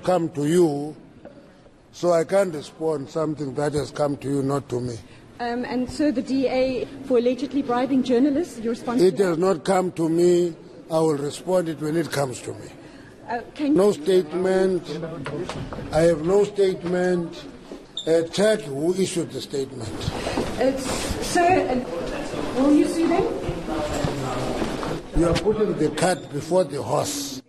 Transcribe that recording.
come to you, so I can't respond something that has come to you, not to me. And so the DA for allegedly bribing journalists, your response It to has not come to me. I will respond it when it comes to me. No statement. I have no statement. Check who issued the statement. Sir, will you see them? You are putting the cart before the horse.